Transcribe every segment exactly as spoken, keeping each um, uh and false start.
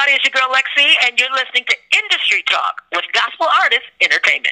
everybody. It's your girl Lexi, and you're listening to Industry Talk with Gospel Artist Entertainment.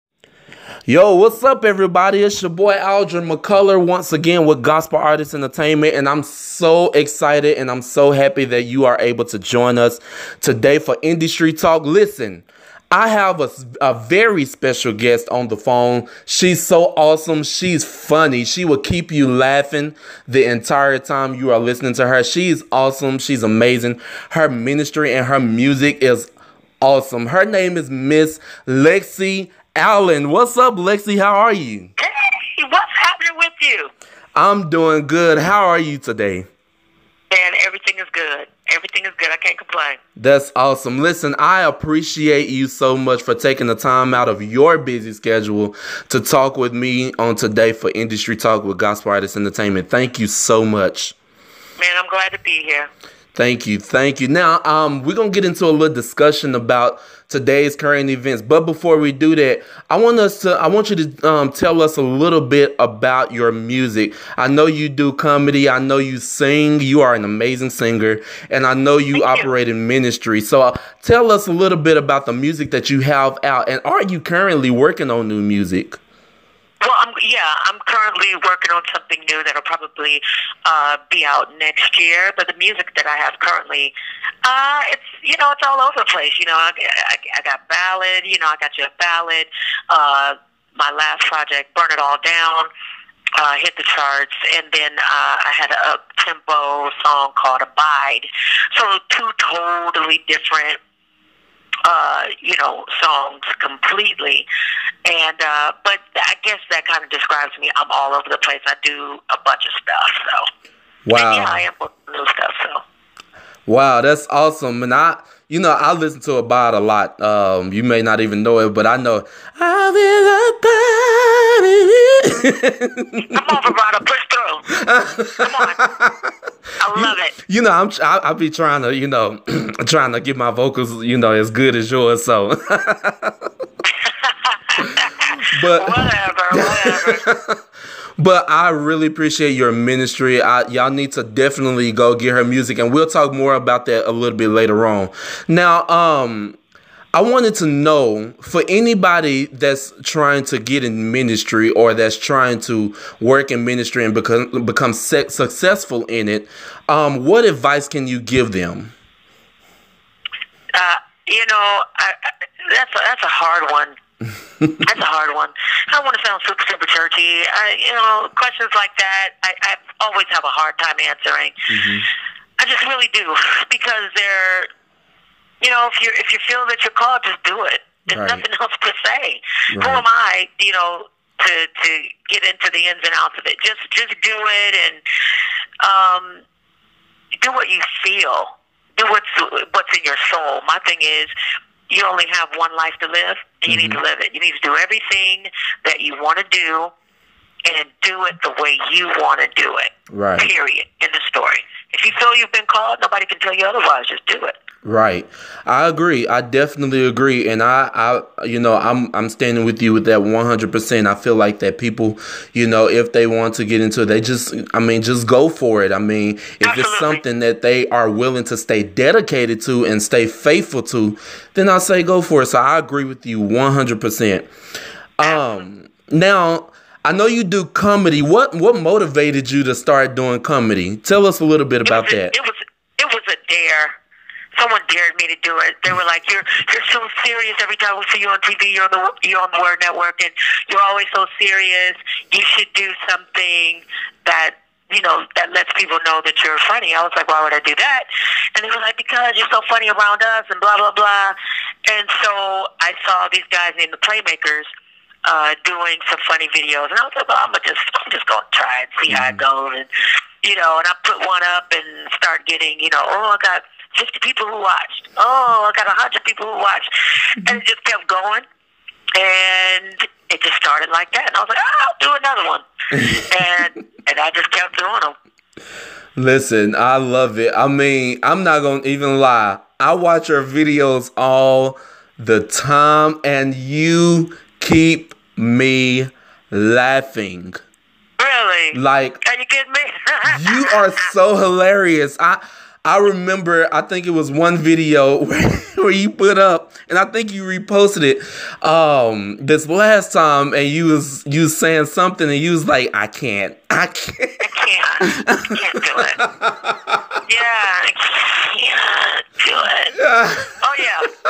Yo, what's up, everybody? It's your boy Aldren McCullar once again with Gospel Artist Entertainment, and I'm so excited and I'm so happy that you are able to join us today for Industry Talk. Listen, I have a, a very special guest on the phone. She's so awesome. She's funny. She will keep you laughing the entire time you are listening to her. She's awesome. She's amazing. Her ministry and her music is awesome. Her name is Miss Lexi Aldren. What's up, Lexi? How are you? Hey, what's happening with you? I'm doing good. How are you today? And everything is good. Everything is good. I can't complain. That's awesome. Listen, I appreciate you so much for taking the time out of your busy schedule to talk with me on today for Industry Talk with Gospel Artist Entertainment. Thank you so much. Man, I'm glad to be here. Thank you. Thank you. Now, um, we're going to get into a little discussion about today's current events. But before we do that, I want us to, I want you to um, tell us a little bit about your music. I know you do comedy. I know you sing. You are an amazing singer. And I know you Thank operate you. in ministry. So uh, tell us a little bit about the music that you have out. And are you currently working on new music? Well, I'm, yeah, I'm currently working on something new that'll probably uh, be out next year. But the music that I have currently, uh, it's you know, it's all over the place. You know, I, I, I got ballad. You know, I got you a ballad. Uh, my last project, Burn It All Down, uh, hit the charts, and then uh, I had a up-tempo song called Abide. So two totally different, uh, you know, songs completely. And, uh, but I guess that kind of describes me. I'm all over the place. I do a bunch of stuff, so. Wow. And yeah, I am working on new stuff, so. Wow, that's awesome. And I, you know, I listen to Abide a lot. Um, you may not even know it, but I know. I'll be abiding. Come on, Vibrato, push through. Come on. I love it. You know, I'm, I, I'll be trying to, you know, trying to get my vocals, you know, as good as yours, so. But whatever, whatever. But I really appreciate your ministry. I, y'all need to definitely go get her music, and we'll talk more about that a little bit later on. Now, um, I wanted to know, for anybody that's trying to get in ministry or that's trying to work in ministry and become become se- successful in it, um, what advice can you give them? Uh, you know, I, I, that's a, that's a hard one. That's a hard one. I don't want to sound super, super churchy. I, you know, questions like that, I, I always have a hard time answering. Mm-hmm. I just really do, because they're, you know, if you if you feel that you're called, just do it. There's right. nothing else to say. Right. Who am I, you know, to to get into the ins and outs of it? Just just do it, and um, do what you feel. Do what's what's in your soul. My thing is, you only have one life to live, and you mm-hmm. need to live it. You need to do everything that you want to do, and do it the way you want to do it. Right. Period. In the story. If you feel you've been called, nobody can tell you otherwise. Just do it. Right. I agree. I definitely agree. And I, I, you know, I'm, I'm standing with you with that one hundred percent. I feel like that people, you know, if they want to get into it, they just, I mean, just go for it. I mean, if Absolutely. It's something that they are willing to stay dedicated to and stay faithful to, then I say go for it. So I agree with you one hundred percent. Um, now, I know you do comedy. What, what motivated you to start doing comedy? Tell us a little bit about it was a, that. It was, it was a dare. Someone dared me to do it. They were like, "You're you're so serious. Every time we see you on T V, you're on the you're on the Word Network, and you're always so serious. You should do something that you know that lets people know that you're funny." I was like, "Why would I do that?" And they were like, "Because you're so funny around us, and blah blah blah." And so I saw these guys named the Playmakers uh, doing some funny videos, and I was like, "Well, I'm just I'm just gonna try and see mm-hmm. how it goes." And you know, and I put one up and start getting, you know, oh, I got fifty people who watched. Oh, I got one hundred people who watched. And it just kept going. And it just started like that. And I was like, oh, I'll do another one. and and I just kept doing them. Listen, I love it. I mean, I'm not going to even lie. I watch your videos all the time, and you keep me laughing. Really? Like, are you kidding me? You are so hilarious. I I remember, I think it was one video where, where you put up, and I think you reposted it um, this last time, and you was you was saying something, and you was like, I can't, I can't. I can't. I can't do it. Yeah, I can't do it. Oh, yeah.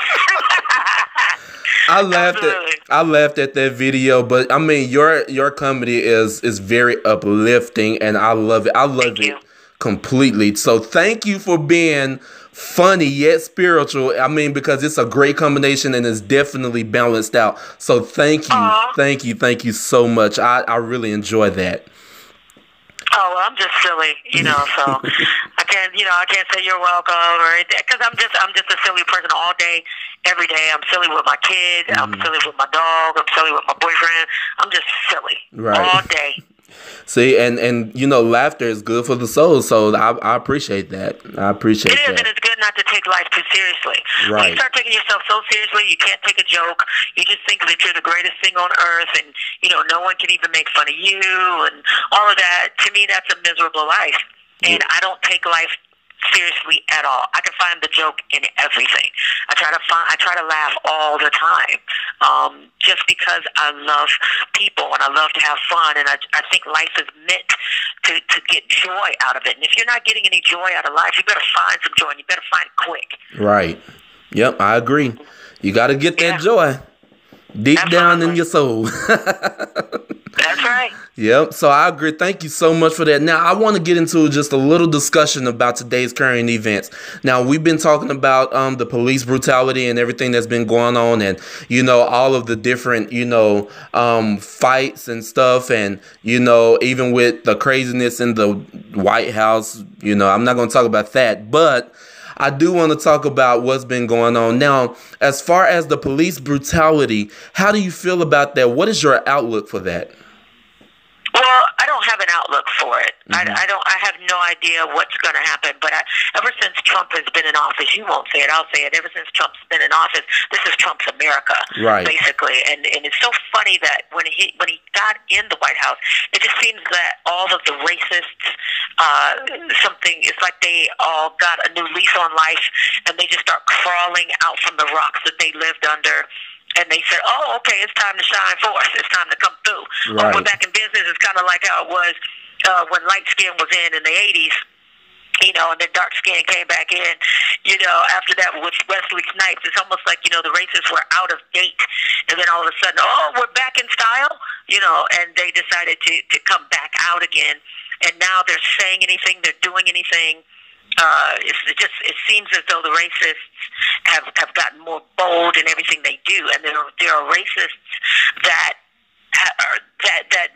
I laughed Absolutely. at I laughed at that video, but I mean your your comedy is is very uplifting, and I love it. I love Thank it you. completely. So thank you for being funny yet spiritual. I mean, because it's a great combination and it's definitely balanced out. So thank you, Aw. thank you, thank you so much. I I really enjoy that. Oh, well, I'm just silly, you know, so I can't, you know, I can't say you're welcome or anything, because I'm just, I'm just a silly person all day, every day. I'm silly with my kids. I'm silly with my dog. I'm silly with my boyfriend. I'm just silly Right. all day. See, and and you know, laughter is good for the soul. So I I appreciate that. I appreciate It is, that. and it's good not to take life too seriously. When Right. you start taking yourself so seriously, you can't take a joke. You just think that you're the greatest thing on earth, and you know no one can even make fun of you, and all of that. To me, that's a miserable life, and I don't take life seriously at all. I can find the joke in everything. I try to find, I try to laugh all the time, um, just because I love people and I love to have fun, and I, I think life is meant to, to get joy out of it. And if you're not getting any joy out of life, you better find some joy, and you better find it quick. Right. Yep, I agree. You got to get that Yeah. joy deep down in Absolutely. your soul. That's right. Yep. So I agree. Thank you so much for that. Now, I want to get into just a little discussion about today's current events. Now, we've been talking about um, the police brutality and everything that's been going on, and, you know, all of the different, you know, um, fights and stuff. And, you know, even with the craziness in the White House, you know, I'm not going to talk about that. But I do want to talk about what's been going on. Now, as far as the police brutality, how do you feel about that? What is your outlook for that? Well, I don't have an outlook for it. Mm-hmm. I, I don't. I have no idea what's going to happen. But I, ever since Trump has been in office, you won't say it. I'll say it. Ever since Trump's been in office, this is Trump's America, Right. basically. And and it's so funny that when he when he got in the White House, it just seems that all of the racists, uh, something. It's like they all got a new lease on life, and they just start crawling out from the rocks that they lived under. And they said, oh, okay, it's time to shine forth. It's time to come through. Right. Oh, we're back in business. It's kind of like how it was uh, when light skin was in in the eighties, you know, and then dark skin came back in, you know, after that with Wesley Snipes. It's almost like, you know, the racists were out of date. And then all of a sudden, oh, we're back in style, you know, and they decided to, to come back out again. And now they're saying anything, they're doing anything. Uh, it's it just it seems as though the racists have have gotten more bold in everything they do, and there are, there are racists that are that that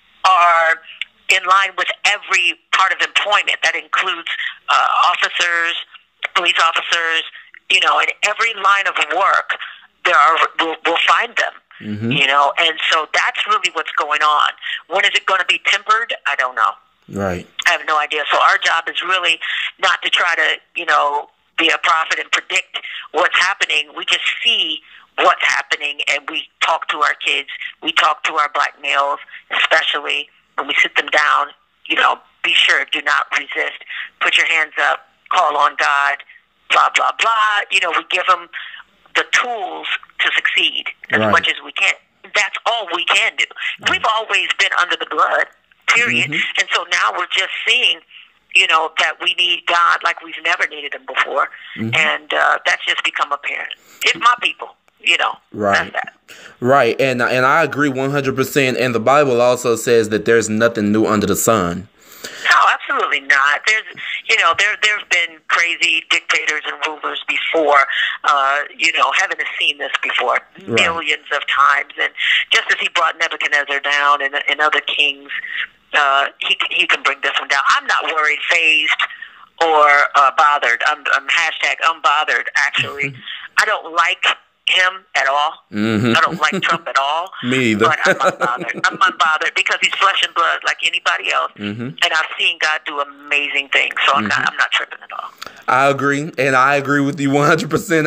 are in line with every part of employment. That includes uh, officers, police officers. You know, in every line of work, there are we'll, we'll find them. Mm-hmm. You know, and so that's really what's going on. When is it going to be tempered? I don't know. Right. I have no idea. So our job is really not to try to, you know, be a prophet and predict what's happening. We just see what's happening, and we talk to our kids. We talk to our black males, especially when we sit them down. You know, be sure, do not resist. Put your hands up. Call on God. Blah blah blah. You know, we give them the tools to succeed as Right. much as we can. That's all we can do. Right. We've always been under the blood. Period. Mm-hmm. And so now we're just seeing, you know, that we need God like we've never needed him before. Mm-hmm. And uh, that's just become apparent. It's my people, you know. Right. That's that. Right. And, and I agree one hundred percent. And the Bible also says that there's nothing new under the sun. No, absolutely not. There's, you know, there there have been crazy dictators and rulers before. Uh, you know, heaven has seen this before right. millions of times. And just as he brought Nebuchadnezzar down and, and other kings, uh, he he can bring this one down. I'm not worried, phased, or uh, bothered. I'm, I'm hashtag unbothered. Actually, I don't like him at all. Mm-hmm. I don't like Trump at all. Me either. But I'm unbothered. I'm unbothered because he's flesh and blood like anybody else. Mm-hmm. And I've seen God do amazing things. So I'm, mm-hmm. not, I'm not tripping at all. I agree. And I agree with you one hundred percent.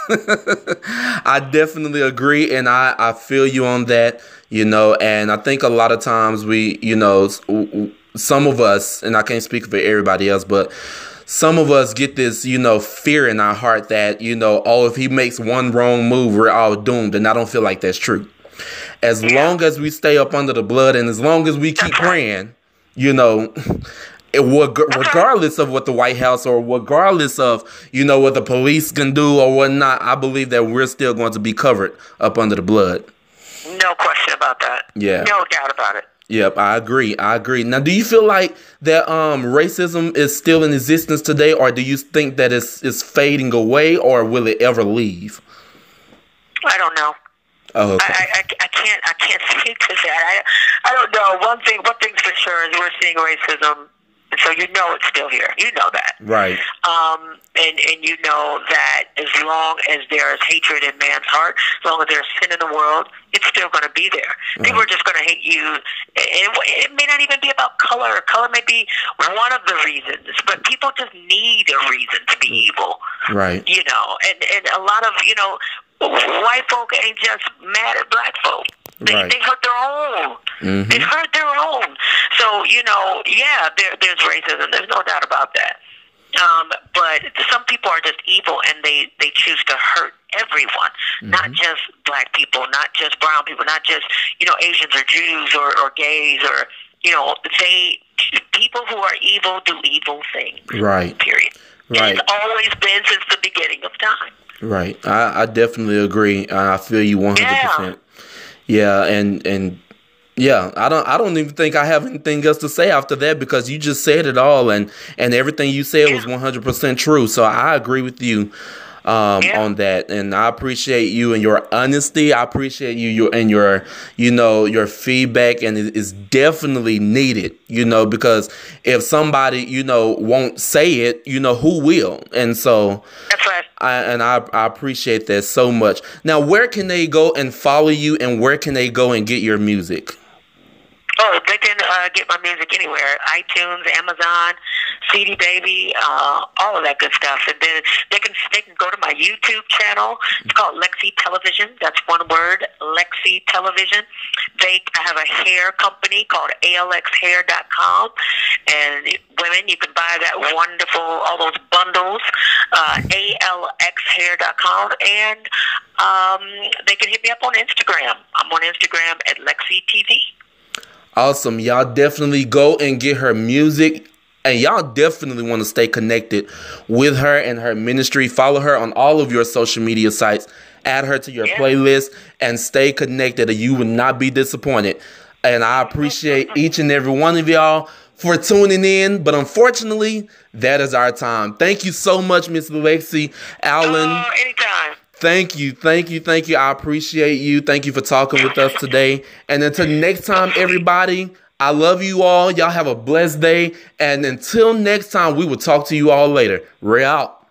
I definitely agree. And I, I feel you on that, you know, and I think a lot of times we, you know, some of us, and I can't speak for everybody else, but some of us get this, you know, fear in our heart that, you know, oh, if he makes one wrong move, we're all doomed. And I don't feel like that's true. As Yeah. long as we stay up under the blood and as long as we keep praying, you know, it, regardless of what the White House or regardless of, you know, what the police can do or whatnot, I believe that we're still going to be covered up under the blood. No question about that. Yeah. No doubt about it. Yep, I agree. I agree. Now, do you feel like that um, racism is still in existence today, or do you think that it's, it's fading away, or will it ever leave? I don't know. Oh, okay. I, I, I can't I can't speak to that. I I don't know. One thing one thing's for sure is we're seeing racism, and so you know it's still here. You know that, right? Um, and and you know that as long as there is hatred in man's heart, as long as there's sin in the world, it's still going to be there. Right. People are just going to hate you. It, it may not even be about color. Color may be one of the reasons, but people just need a reason to be evil, right? You know, and and a lot of you know. White folk ain't just mad at black folk. They, right. they hurt their own. Mm-hmm. They hurt their own. So, you know, yeah, there, there's racism. There's no doubt about that. Um, but some people are just evil, and they, they choose to hurt everyone, mm-hmm. not just black people, not just brown people, not just, you know, Asians or Jews or, or gays or, you know, they people who are evil do evil things. Right. Period. Right. It's always been since the beginning of time. Right. I, I definitely agree. I feel you one hundred percent. Yeah. yeah, and and yeah, I don't I don't even think I have anything else to say after that because you just said it all and and everything you said yeah. was one hundred percent true. So I agree with you um yeah. on that, and I appreciate you and your honesty. I appreciate you your and your you know your feedback, and it is definitely needed, you know, because if somebody, you know, won't say it, you know, who will? And so that's right. I, and I, I appreciate that so much. Now, where can they go and follow you, and where can they go and get your music? Oh, they can uh, get my music anywhere. iTunes, Amazon, C D Baby, uh, all of that good stuff. And then they can they can go to my YouTube channel. It's called Lexi Television. That's one word, Lexi Television. They I have a hair company called A L X hair dot com. And women, you can buy that wonderful, all those bundles, uh, A L X hair dot com. And um, they can hit me up on Instagram. I'm on Instagram at Lexi T V. Awesome. Y'all definitely go and get her music, and y'all definitely want to stay connected with her and her ministry. Follow her on all of your social media sites. Add her to your yeah. playlist and stay connected, or you will not be disappointed. And I appreciate each and every one of y'all for tuning in. But unfortunately, that is our time. Thank you so much, Miss Lexi Allen. Oh, anytime. Thank you, thank you, thank you. I appreciate you. Thank you for talking with us today. And until next time, everybody, I love you all. Y'all have a blessed day. And until next time, we will talk to you all later. Ray out.